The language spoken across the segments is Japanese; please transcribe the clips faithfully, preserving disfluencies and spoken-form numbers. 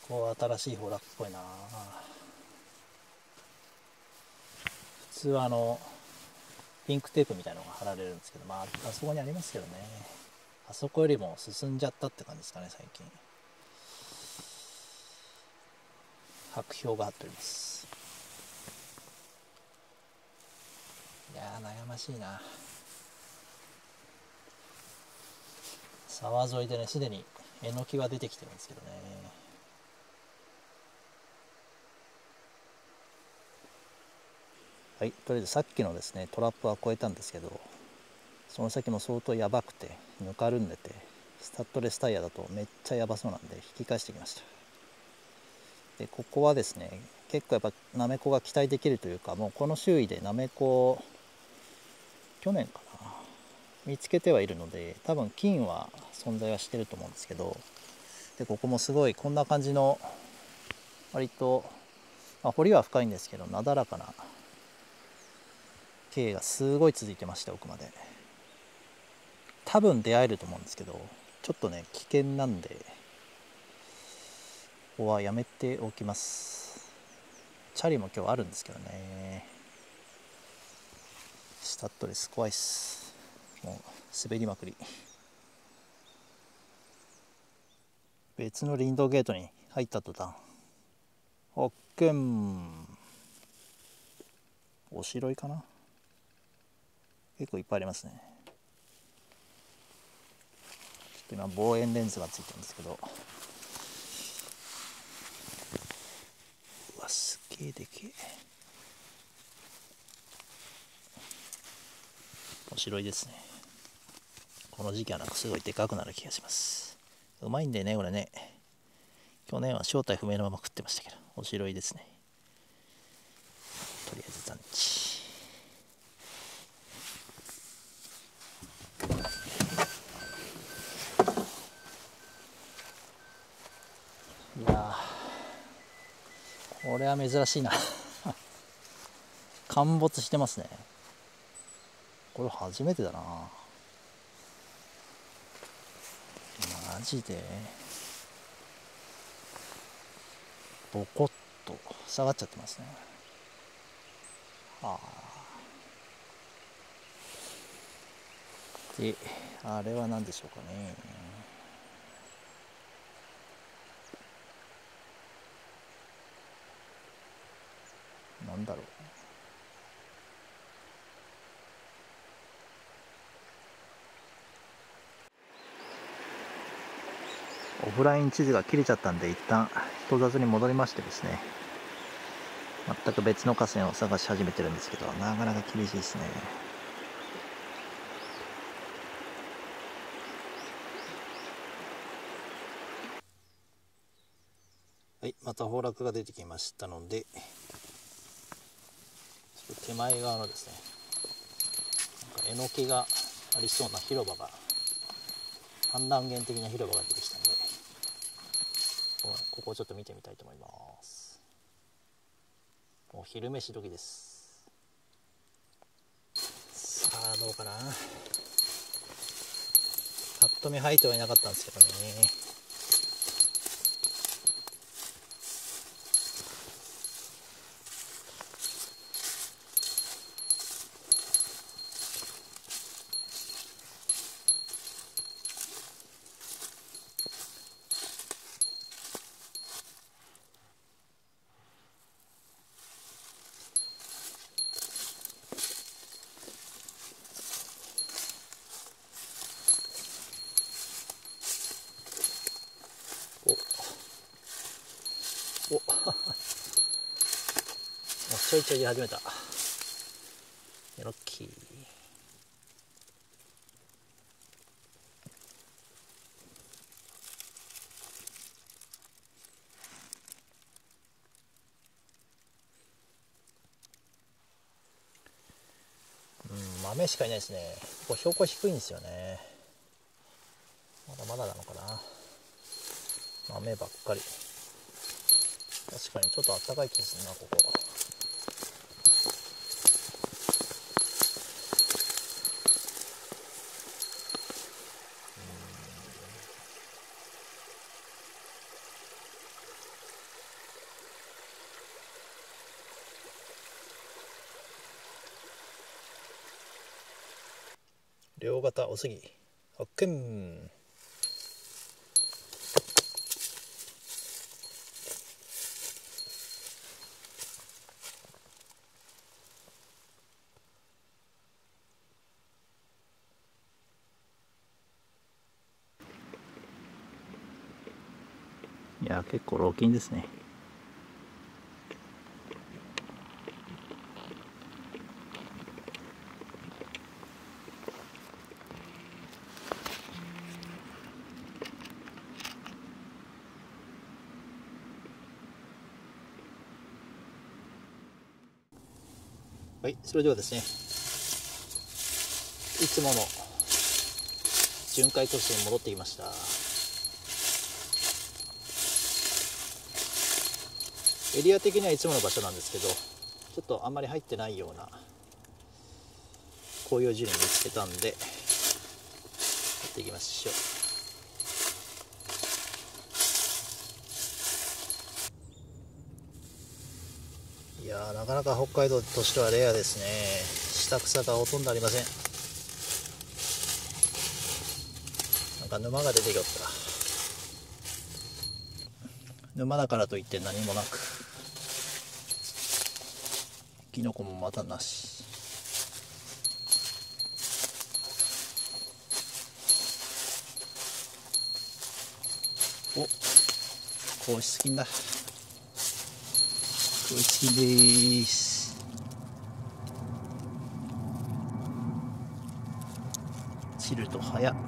ここ新しい崩落っぽいな。普通はあのピンクテープみたいなのが貼られるんですけど、まああそこにありますけどね。あそこよりも進んじゃったって感じですかね。最近白標が貼っております。いやー悩ましいな。沢沿いでね、すでにえのきは出てきてるんですけどね。はい、とりあえずさっきのですねトラップは越えたんですけど、その先も相当やばくてぬかるんでて、スタッドレスタイヤだとめっちゃやばそうなんで引き返してきました。でここはですね結構やっぱなめこが期待できるというか、もうこの周囲でなめこ去年かな見つけてはいるので、多分金は存在はしてると思うんですけど、でここもすごいこんな感じの割と、まあ、掘りは深いんですけどなだらかな径がすごい続いてました。奥まで多分出会えると思うんですけど、ちょっとね危険なんでここはやめておきます。チャリも今日あるんですけどね。スタッドレス怖いっす。もう滑りまくり。別の林道ゲートに入った途端発見。おしろいかな。結構いっぱいありますね。ちょっと今望遠レンズがついてるんですけど、うわすげえでけえ。おしろいですね。この時期はなんかすごいでかくなる気がします。うまいんでねこれね。去年は正体不明のまま食ってましたけど、おしろいですね。とりあえず残地。いやーこれは珍しいな陥没してますね。これ初めてだな。マジでボコッと下がっちゃってますね。はあ。であれは何でしょうかね。なんだろう。オフライン地図が切れちゃったんで一旦人里に戻りましてですね、全く別の河川を探し始めてるんですけど、なかなか厳しいですね。はい、また崩落が出てきましたので、手前側のですね、なんかえのきがありそうな広場が、氾濫源的な広場が出てきたので、ここをちょっと見てみたいと思います。お昼飯時です。さあどうかな。パッと見入ってはいなかったんですけどね。おおちょいちょい出始めた。ロッキー。うん豆しかいないですね。ここ標高低いんですよね。まだまだなのかな。豆ばっかり。確かにちょっとあったかい気がするなここ。 両肩おすぎ発見。いや結構老金ですね。はい、それではですね、いつもの巡回コースに戻ってきました。エリア的にはいつもの場所なんですけど、ちょっとあんまり入ってないような紅葉樹林見つけたんでやっていきましょう。いやー、なかなか北海道としてはレアですね。下草がほとんどありません。なんか沼が出てきよった。沼だからといって何もなく、キノコもまたなし。お、皇室金だ。皇室金でーす。チルト早っ。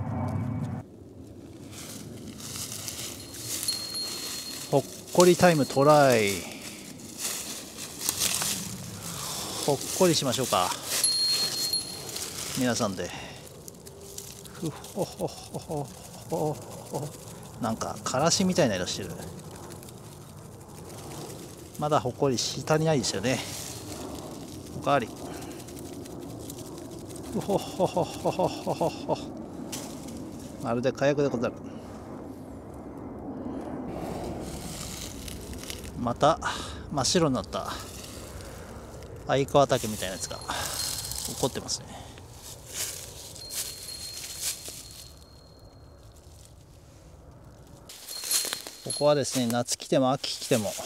ほっこりタイムトライ。ほっこりしましょうか、皆さんで。ふほほほほほほ。なんかからしみたいな色してる。まだほっこりし足りないですよね。おかわり。ふほほほほほほほ。まるで火薬でござる。また真っ白になった相川岳みたいなやつが起こってますね。ここはですね、夏来ても秋来ても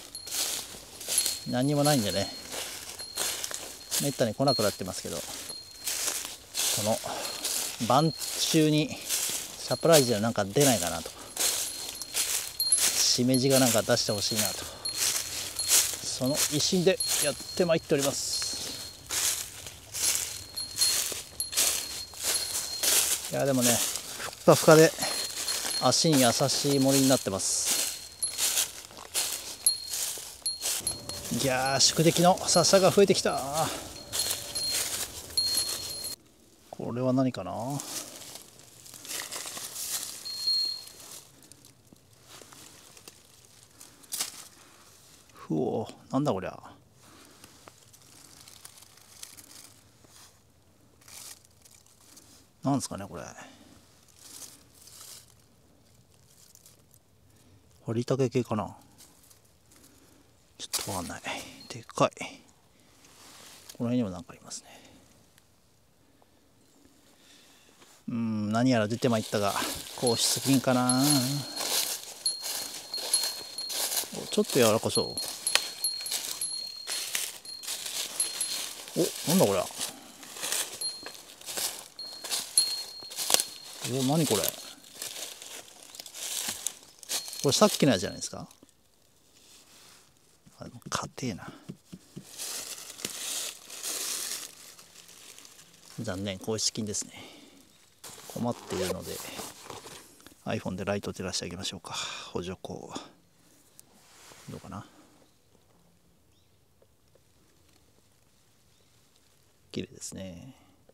何にもないんでね、めったに来なくなってますけど、この晩中にサプライズでなんか出ないかなと、しめじがなんか出してほしいなと、その一心でやってまいっております。いやでもね、ふかふかで足に優しい森になってます。いやー、宿敵の笹が増えてきた。これは何かな。ふお、なんだこりゃ。なんですかねこれ。掘りたけ系かな。ちょっとわかんない。でっかい。この辺にもなんかありますね。うん、何やら出てまいったが、皇室金かな。ちょっと柔らかそう。お、なんだこれ。お、何これ。これさっきのやつじゃないですか。あ、硬えな。残念、公式金ですね。困っているので iPhone でライト照らしてあげましょうか。補助光どうかな。綺麗ですね。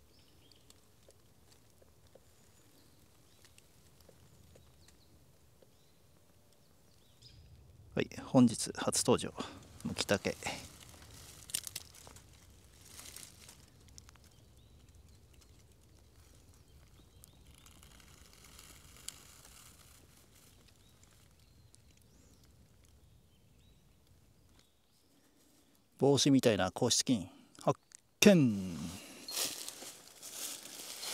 はい、本日初登場ムキタケ。帽子みたいな硬質菌発見。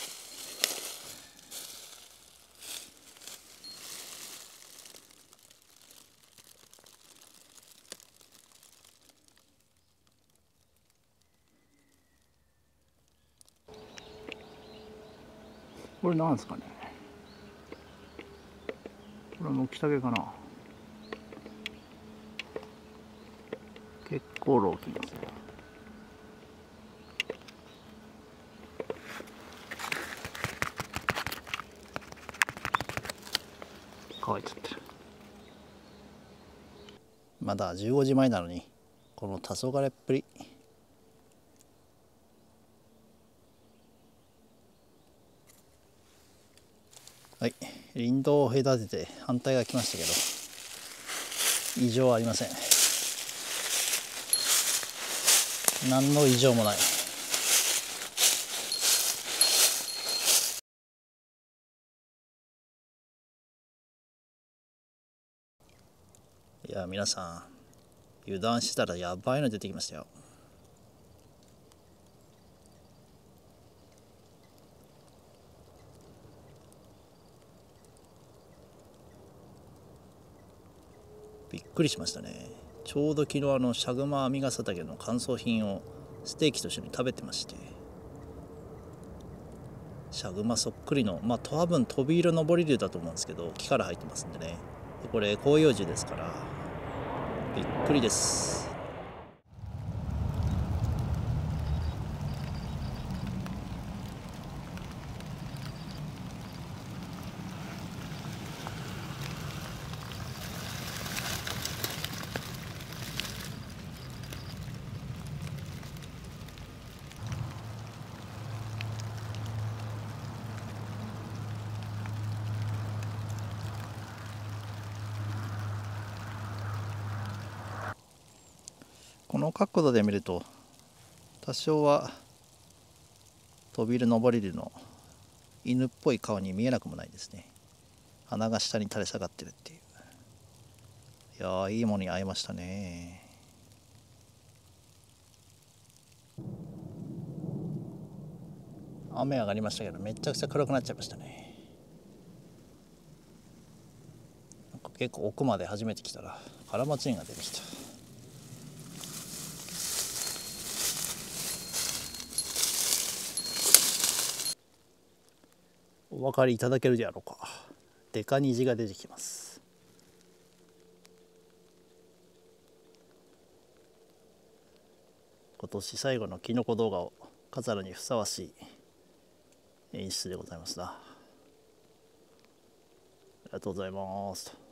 これなんですかね。これは軒竹かな。結構大きいですね。乾いちゃってる。まだじゅうごじまえなのにこの黄昏っぷり。はい、林道を隔てて反対が来ましたけど異常はありません。何の異常もない。いや皆さん油断してたらやばいの出てきましたよ。びっくりしましたね。ちょうど昨日あのシャグマ編み笠岳の乾燥品をステーキと一緒に食べてまして、シャグマそっくりのまあ多分飛び色登り竜だと思うんですけど木から入ってますんでね。でこれ広葉樹ですからびっくりです。この角度で見ると多少は飛びる登り竜の犬っぽい顔に見えなくもないですね。鼻が下に垂れ下がってるっていう。いやーいいものに会いましたね。雨上がりましたけどめちゃくちゃ暗くなっちゃいましたね。なんか結構奥まで初めて来たらカラマツインが出てきた。お分かりいただけるであろうか。デカ虹が出てきます。今年最後のキノコ動画を飾るにふさわしい演出でございますな。ありがとうございます。